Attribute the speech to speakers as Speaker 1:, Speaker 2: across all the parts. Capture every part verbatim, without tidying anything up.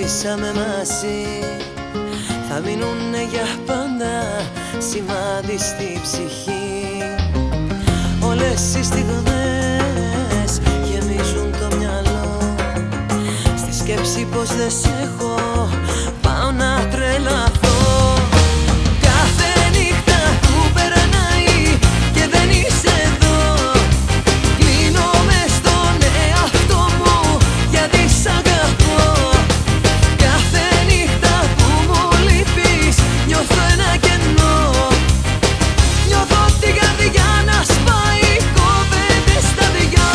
Speaker 1: ζήσαμε μαζί θα μείνουνε για πάντα σημάδι στη ψυχή. Όλες οι στιγμές γεμίζουν το μυαλό στη σκέψη πως δεν σ' έχω, πάω να τρελαθώ. Κάθε νύχτα που περνάει και δεν είσαι εδώ, κλείνω μες στον εαυτό μου γιατί σ' αγαπώ. Κάθε νύχτα που μου λείπεις νιώθω ένα κενό, νιώθω την καρδιά να σπάει, κόβεται στα δυο.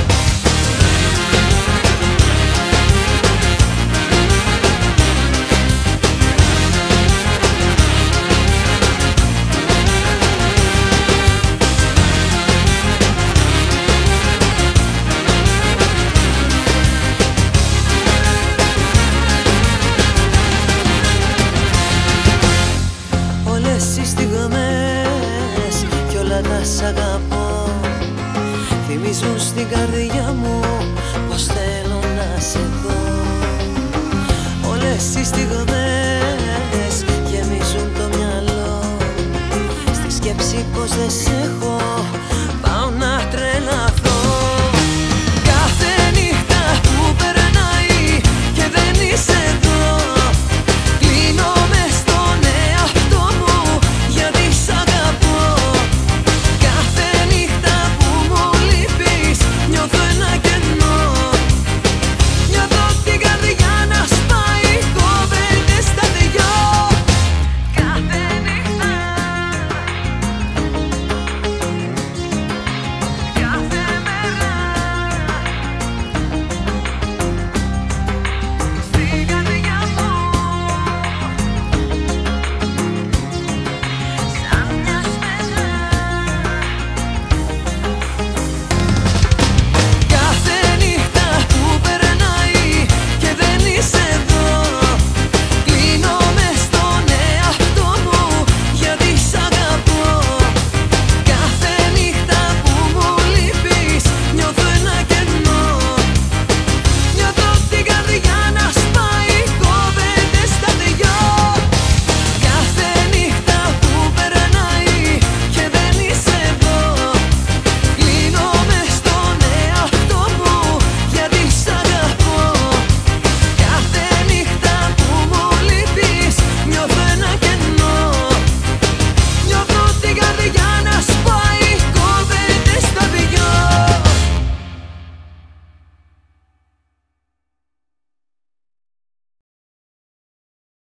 Speaker 1: Όλες οι στιγμές κι όλα τα σ' αγαπώ θυμίζουν στην καρδιά μου πως θέλω να σε δω. Όλες οι στιγμές γεμίζουν το μυαλό στη σκέψη πως δεν σ' έχω,